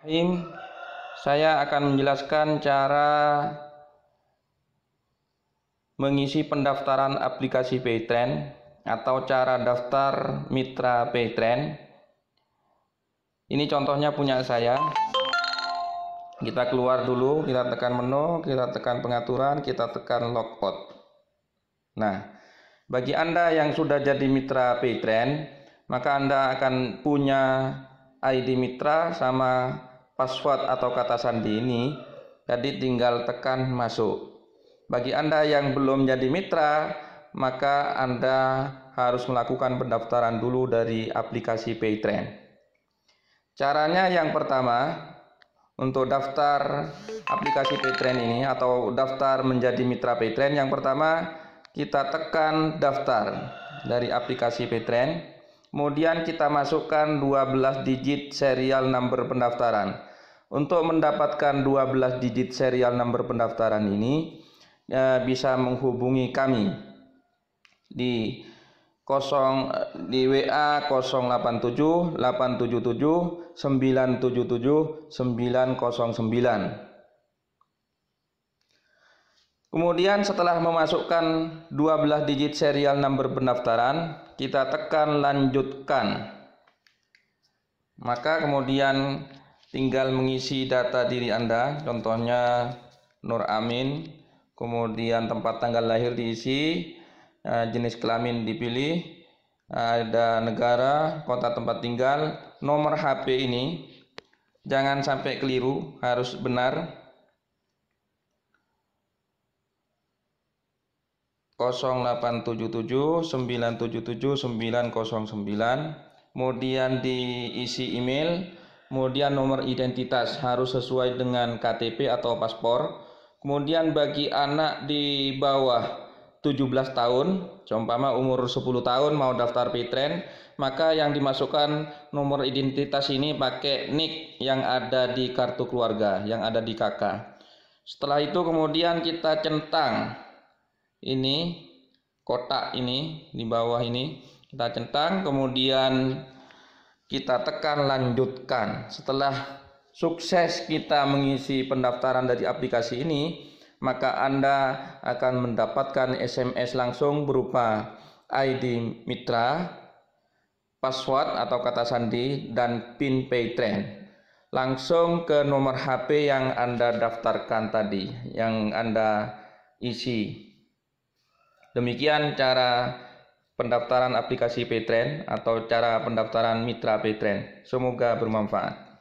Saya akan menjelaskan cara mengisi pendaftaran aplikasi Paytrend atau cara daftar mitra Paytrend. Ini contohnya punya saya. Kita keluar dulu, kita tekan menu, kita tekan pengaturan, kita tekan logout. Nah, bagi Anda yang sudah jadi mitra Paytrend, maka Anda akan punya ID mitra sama password atau kata sandi ini. Jadi tinggal tekan masuk. Bagi Anda yang belum jadi mitra, maka Anda harus melakukan pendaftaran dulu dari aplikasi Paytrend. Caranya yang pertama, untuk daftar aplikasi Paytrend ini atau daftar menjadi mitra Paytrend, yang pertama kita tekan daftar dari aplikasi Paytrend. Kemudian kita masukkan 12 digit serial number pendaftaran. Untuk mendapatkan 12 digit serial number pendaftaran ini bisa menghubungi kami di WA 087 877 977 909. Kemudian setelah memasukkan 12 digit serial number pendaftaran, kita tekan lanjutkan. Maka kemudian tinggal mengisi data diri Anda, contohnya Nur Amin, kemudian tempat tanggal lahir diisi, jenis kelamin dipilih, ada negara, kota tempat tinggal, nomor HP ini jangan sampai keliru, harus benar. 0877 977 909. Kemudian diisi email, kemudian nomor identitas harus sesuai dengan KTP atau paspor. Kemudian bagi anak di bawah 17 tahun, seumpama umur 10 tahun mau daftar Paytrend, maka yang dimasukkan nomor identitas ini pakai NIK yang ada di kartu keluarga, yang ada di KK. Setelah itu kemudian kita centang ini kotak ini di bawah ini, kita centang, kemudian kita tekan lanjutkan. Setelah sukses kita mengisi pendaftaran dari aplikasi ini, maka Anda akan mendapatkan SMS langsung berupa ID mitra, password atau kata sandi, dan PIN Paytrend langsung ke nomor HP yang Anda daftarkan tadi, yang Anda isi. Demikian cara pendaftaran aplikasi Paytrend atau cara pendaftaran mitra Paytrend. Semoga bermanfaat.